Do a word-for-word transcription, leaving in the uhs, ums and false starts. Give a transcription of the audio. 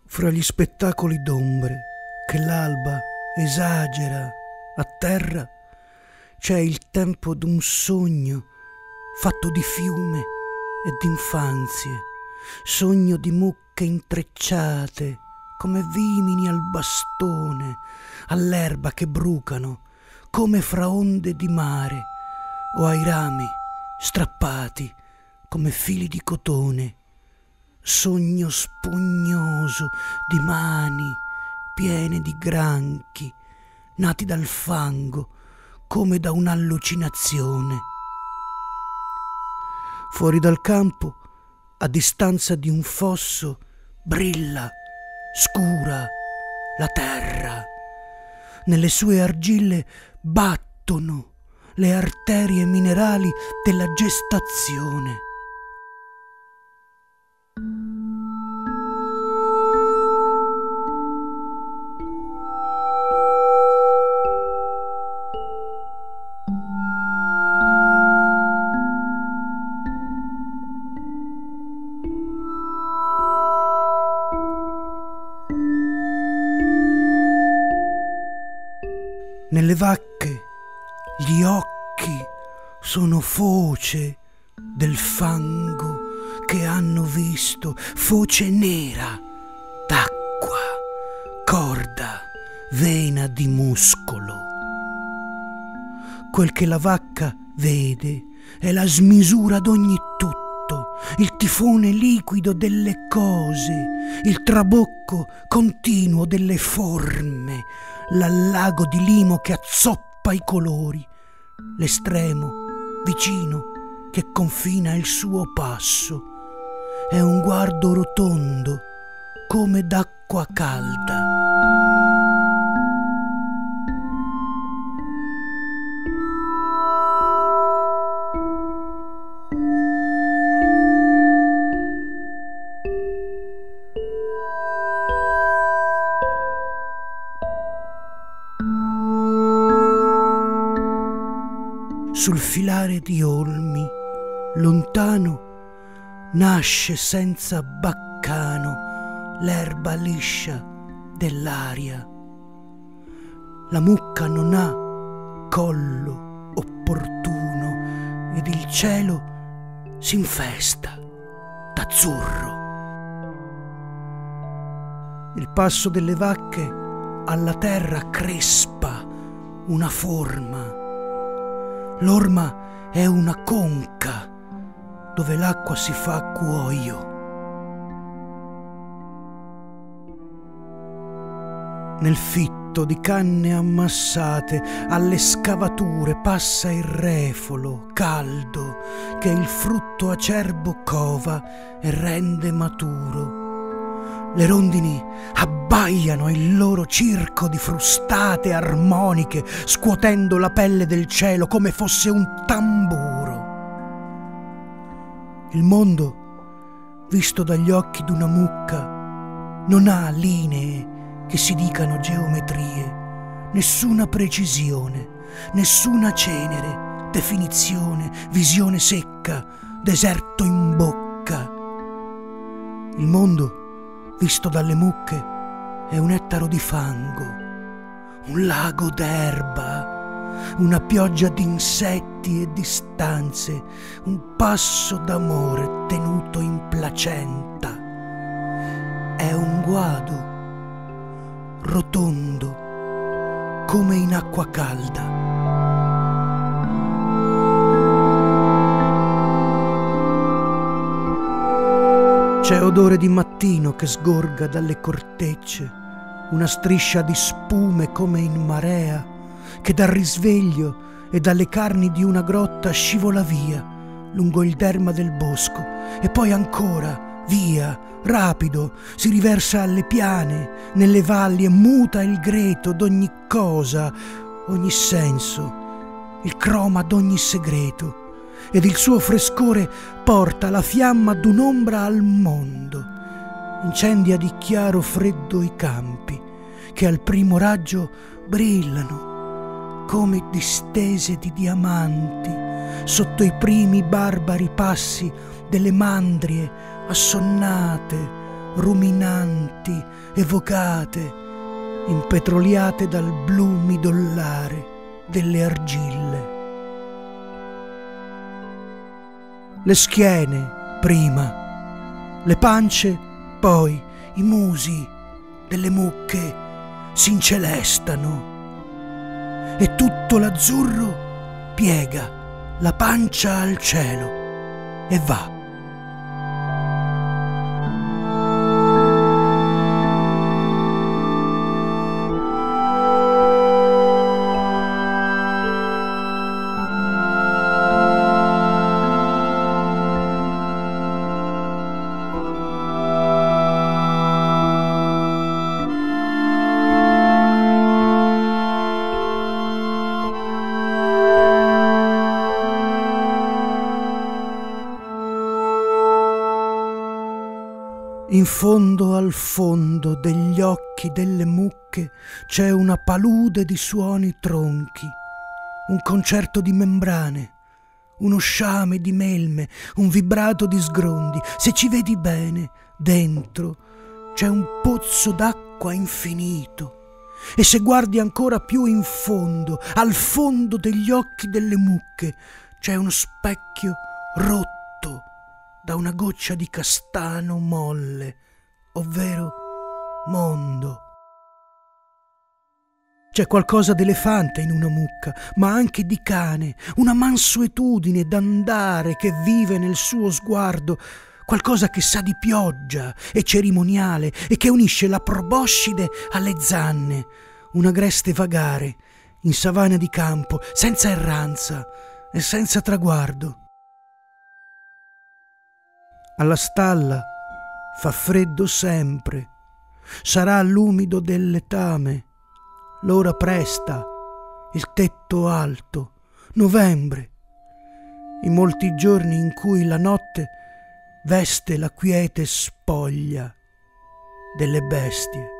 Fra gli spettacoli d'ombre che l'alba esagera a terra, c'è il tempo d'un sogno fatto di fiume e d'infanzie, sogno di mucche intrecciate come vimini al bastone, all'erba che brucano come fra onde di mare, o ai rami strappati come fili di cotone. Sogno spugnoso di mani piene di granchi nati dal fango come da un'allucinazione. Fuori dal campo, a distanza di un fosso, brilla scura la terra. Nelle sue argille battono le arterie minerali della gestazione. Nelle vacche gli occhi sono foce del fango che hanno visto, foce nera d'acqua, corda, vena di muscolo. Quel che la vacca vede è la smisura d'ogni tutto, il tifone liquido delle cose, il trabocco continuo delle forme, l'allago di limo che azzoppa i colori, l'estremo vicino che confina il suo passo. È un guardo rotondo come d'acqua calda. Sul filare di olmi, lontano, nasce senza baccano l'erba liscia dell'aria. La mucca non ha collo opportuno ed il cielo s'infesta d'azzurro. Il passo delle vacche alla terra crespa una forma. L'orma è una conca dove l'acqua si fa cuoio. Nel fitto di canne ammassate alle scavature passa il refolo caldo che il frutto acerbo cova e rende maturo. Le rondini abbaiano il loro circo di frustate armoniche, scuotendo la pelle del cielo come fosse un tamburo. Il mondo, visto dagli occhi d'una mucca, non ha linee che si dicano geometrie, nessuna precisione, nessuna cenere, definizione, visione secca, deserto in bocca. Il mondo, visto dalle mucche, è un ettaro di fango, un lago d'erba, una pioggia di insetti e di stanze, un passo d'amore tenuto in placenta. È un guado rotondo come in acqua calda. C'è odore di mattino che sgorga dalle cortecce, una striscia di spume come in marea, che dal risveglio e dalle carni di una grotta scivola via lungo il derma del bosco e poi ancora via, rapido, si riversa alle piane, nelle valli e muta il greto d'ogni cosa, ogni senso, il croma d'ogni segreto. Ed il suo frescore porta la fiamma d'un'ombra al mondo, incendia di chiaro freddo i campi, che al primo raggio brillano come distese di diamanti sotto i primi barbari passi delle mandrie assonnate ruminanti, evocate, impetroliate dal blu midollare delle argille. Le schiene prima, le pance poi, i musi delle mucche s'incelestano e tutto l'azzurro piega la pancia al cielo e va. In fondo al fondo degli occhi delle mucche c'è una palude di suoni tronchi, un concerto di membrane, uno sciame di melme, un vibrato di sgrondi. Se ci vedi bene, dentro c'è un pozzo d'acqua infinito. E se guardi ancora più in fondo, al fondo degli occhi delle mucche, c'è uno specchio rotto da una goccia di castano molle, ovvero mondo. C'è qualcosa d'elefante in una mucca, ma anche di cane, una mansuetudine d'andare che vive nel suo sguardo, qualcosa che sa di pioggia e cerimoniale e che unisce la proboscide alle zanne, un agreste vagare in savana di campo, senza erranza e senza traguardo. Alla stalla fa freddo sempre, sarà l'umido del letame, l'ora presta, il tetto alto, novembre, i molti giorni in cui la notte veste la quiete spoglia delle bestie.